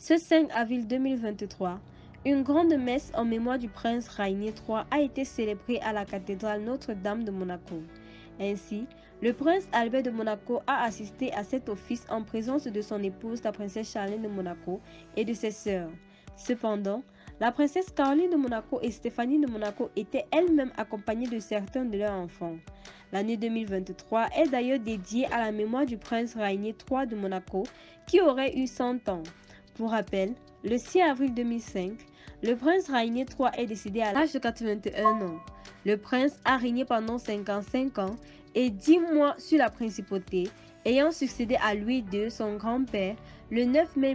Ce 5 avril 2023, une grande messe en mémoire du prince Rainier III a été célébrée à la cathédrale Notre-Dame de Monaco. Ainsi, le prince Albert de Monaco a assisté à cet office en présence de son épouse, la princesse Charlène de Monaco, et de ses sœurs. Cependant, la princesse Caroline de Monaco et Stéphanie de Monaco étaient elles-mêmes accompagnées de certains de leurs enfants. L'année 2023 est d'ailleurs dédiée à la mémoire du prince Rainier III de Monaco qui aurait eu 100 ans. Pour rappel, le 6 avril 2005, le prince Rainier III est décédé à l'âge de 81 ans. Le prince a régné pendant 55 ans et 10 mois sur la principauté, ayant succédé à Louis II, son grand-père, le 9 mai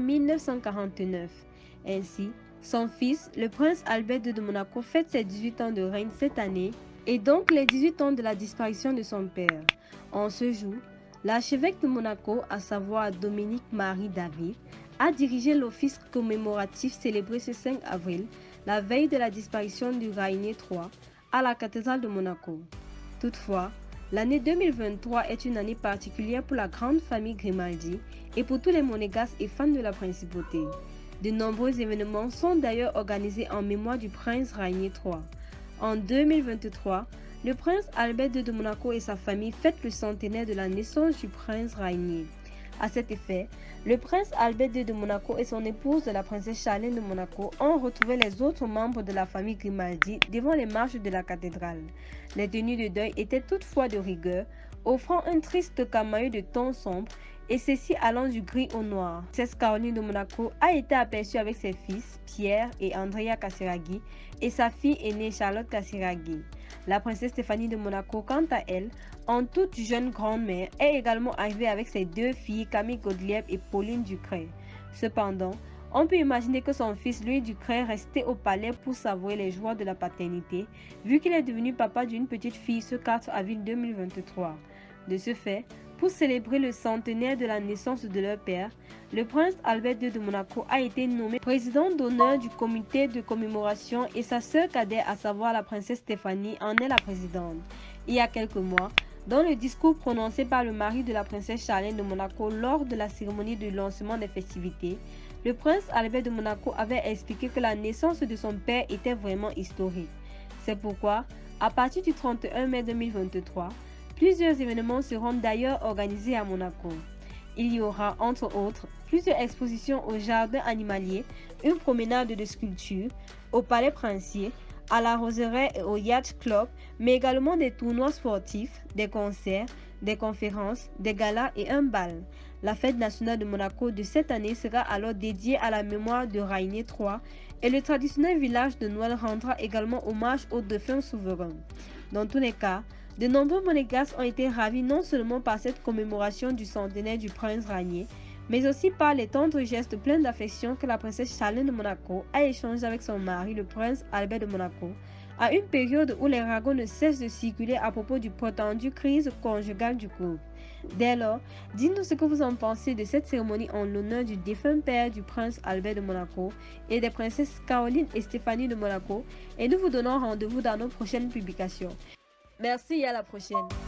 1949. Ainsi, son fils, le prince Albert II de Monaco, fête ses 18 ans de règne cette année et donc les 18 ans de la disparition de son père. En ce jour, l'archevêque de Monaco, à savoir Dominique-Marie David, a dirigé l'office commémoratif célébré ce 5 avril, la veille de la disparition du Rainier III, à la cathédrale de Monaco. Toutefois, l'année 2023 est une année particulière pour la grande famille Grimaldi et pour tous les monégasques et fans de la principauté. De nombreux événements sont d'ailleurs organisés en mémoire du prince Rainier III. En 2023, le prince Albert II de Monaco et sa famille fêtent le centenaire de la naissance du prince Rainier. À cet effet, le prince Albert II de Monaco et son épouse, la princesse Charlène de Monaco, ont retrouvé les autres membres de la famille Grimaldi devant les marches de la cathédrale. Les tenues de deuil étaient toutefois de rigueur, offrant un triste camailleux de ton sombre, et ceci allant du gris au noir. La princesse Caroline de Monaco a été aperçue avec ses fils, Pierre et Andrea Casiraghi, et sa fille aînée Charlotte Casiraghi. La princesse Stéphanie de Monaco, quant à elle, en toute jeune grand-mère, est également arrivée avec ses deux filles, Camille Godlieb et Pauline Ducret. Cependant, on peut imaginer que son fils Louis Ducret restait au palais pour savourer les joies de la paternité, vu qu'il est devenu papa d'une petite fille ce 4 avril 2023. De ce fait, pour célébrer le centenaire de la naissance de leur père, le prince Albert II de Monaco a été nommé président d'honneur du comité de commémoration et sa sœur cadette, à savoir la princesse Stéphanie, en est la présidente. Il y a quelques mois, dans le discours prononcé par le mari de la princesse Charlène de Monaco lors de la cérémonie de lancement des festivités, le prince Albert de Monaco avait expliqué que la naissance de son père était vraiment historique. C'est pourquoi, à partir du 31 mai 2023, plusieurs événements seront d'ailleurs organisés à Monaco. Il y aura, entre autres, plusieurs expositions au jardin animalier, une promenade de sculptures, au palais princier, à la Roseraie et au Yacht Club, mais également des tournois sportifs, des concerts, des conférences, des galas et un bal. La fête nationale de Monaco de cette année sera alors dédiée à la mémoire de Rainier III et le traditionnel village de Noël rendra également hommage aux défunts souverains. Dans tous les cas, de nombreux monégasques ont été ravis non seulement par cette commémoration du centenaire du prince Rainier, mais aussi par les tendres gestes pleins d'affection que la princesse Charlène de Monaco a échangés avec son mari, le prince Albert de Monaco, à une période où les ragots ne cessent de circuler à propos du prétendu crise conjugale du couple. Dès lors, dites-nous ce que vous en pensez de cette cérémonie en l'honneur du défunt père du prince Albert de Monaco et des princesses Caroline et Stéphanie de Monaco, et nous vous donnons rendez-vous dans nos prochaines publications. Merci et à la prochaine.